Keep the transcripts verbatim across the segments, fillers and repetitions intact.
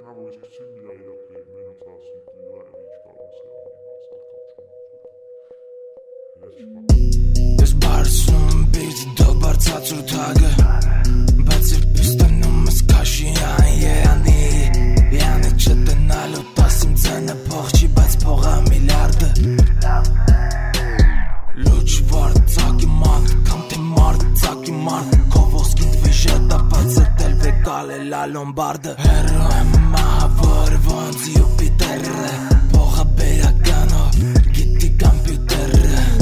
Hamburg ist ziemlich leider bei mir und das sind die Leute, die ich glaube, Ես բարսում բիծ դոբար ծածուր թագը Բայց երբ իստանում ես կաշիան երանի Յանը չտնալու տասիմ ձենը փող չի, բայց փողա միլիարդը Լուչ վարդ ծակի մանդ, կամ թե մարդ ծակի մարդ Քո ոսկին դվիժը դա բացետ էլ վեկալ է լա լոմբարդը Հերո եմ մահավոր ոնց Յուպիտերը Փողը բերականով, գիտի կամպյուտերը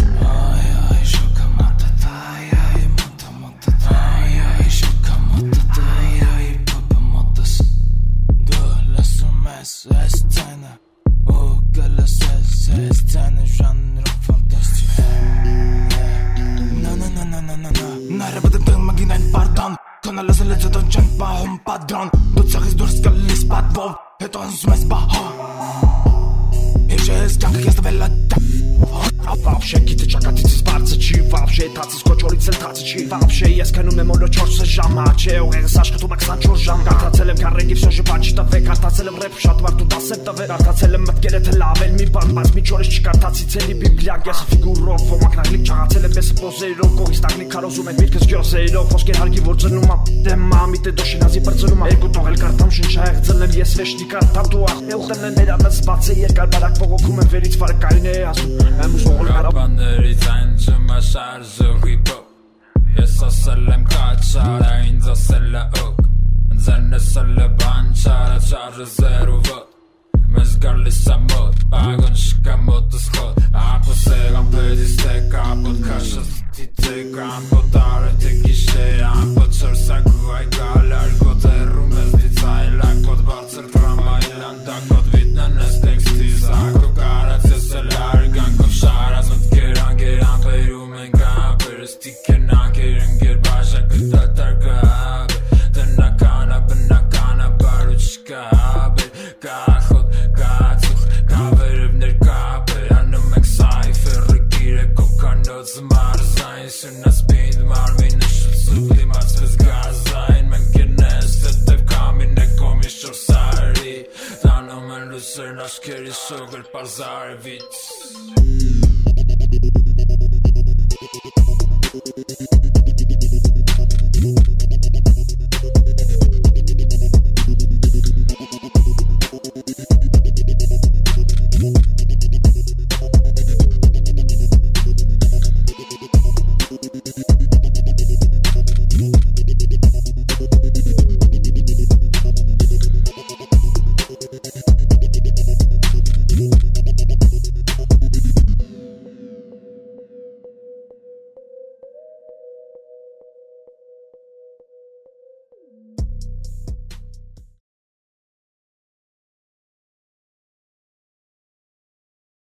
Scena o quella stessa scena genre fantastic no no no no no no no nare vado te magina in pardon con alla sala già don c'è pa un padron do tsakis dur skalli spat vov e to smes ba e c'è scanca che sta bella Вообще какие-то чакатицы спарцачи Вообще тацы скочолицы тацичи Вообще я скану мемоло чорса жама Че угега сашка ту максан чоржам Картацелем карреги все же пачи таве Картацелем рэп шат варту дасеп таве Картацелем мәткерет лавел ми бан Бац ми чориш чи картаци цели библиаг Яса фигуров Во макнагли чагацелем бесе позеро Когис тагли карозум ет миткес гьосеро Фоскер харги ворценума Дема мите дошинази парценума Ego тողել կարտամ շնչա եղծելեմ Ես վեշտի կարտամ դու աղ Էուղտելն են մերանս բաց է երկար բարակ Բողոքում եմ վերից վարկային է ասում Եմ ուզում Rappanerից այն չմաշարժը հիպոպ Ես ասել եմ կաչարա, ինձ ասել է օկ Ձեն ասել է բան չարա, չարը զերու ոտ Մեզ գալիս է մոտ, ագոն շկա մոտս խոտ Ապոս էղան պեդիս թե կապոտ, կաշած տիթե կամպոտ Արը թե գիշեր ամպոտ, չորսակու այգալ արգոտ Էրում ես դիցայլ ակոտ, բարձր տրամայլ անդակոտ Վիտնան ես տեքստի զակո, կարած ես էլ արգանքով շարած Մտքերան գերան պերում են կապեր Ստիքերնան կերն գեր բաշակը դատարկը հաբեր Տնականա բնականա բարու չկա հաբեր Կախոտ, կացուխ, կավերևներ կապեր Անում ենք սայֆերը գիր է կոկանոց մարզային Սունաս պինդ մարմինը շլսուկ դիմացվես գազային Մենք ենես տետև կամին է կոմի շորսարի Տանում են լուսերն աշկերի շոգր պարզարվից